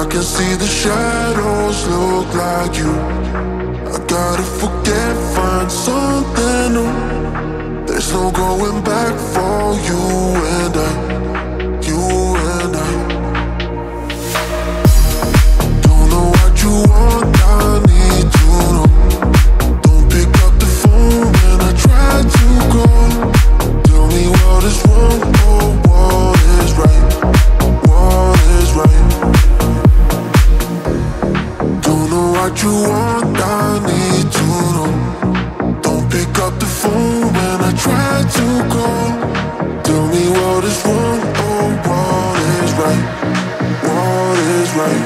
can see the shadows look like you. I gotta forget, find something new. There's no going back for you and I, you and I. Don't know what you want, I need to know. Don't pick up the phone when I try to call. Tell me what is wrong or what is right. What is right? Don't know what you want, I need to know. Don't pick up the phone when I try to call. Tell me what is wrong or what is right. What is right?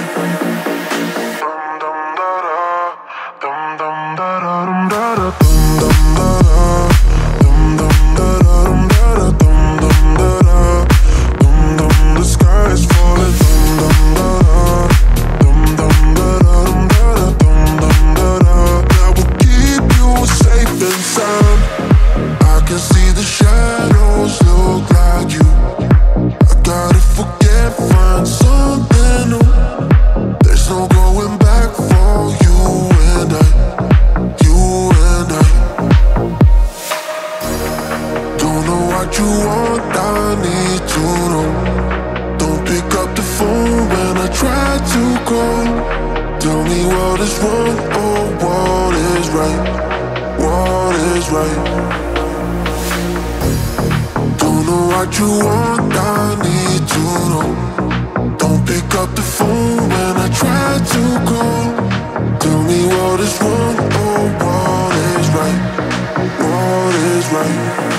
Tell me what is wrong or what is right. What is right? Don't know what you want, I need to know. Don't pick up the phone when I try to call. Tell me what is wrong or what is right. What is right?